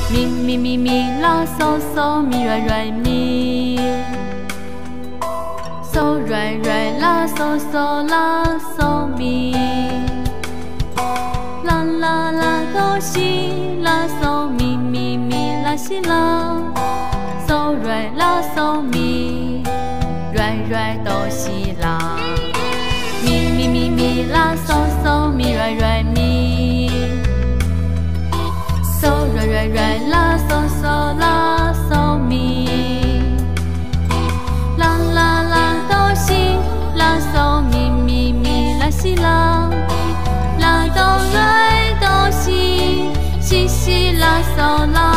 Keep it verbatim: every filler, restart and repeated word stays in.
咪咪咪咪啦嗦嗦咪瑞瑞咪，嗦瑞瑞啦嗦嗦啦嗦咪，啦啦啦哆西啦嗦咪咪咪啦西啦，嗦瑞啦嗦咪，瑞瑞哆西啦，咪咪咪咪啦嗦嗦咪瑞瑞咪，嗦瑞瑞瑞啦嗦嗦啦嗦咪，啦啦啦哆西啦嗦咪咪咪啦西啦，啦哆瑞哆西西西啦嗦啦。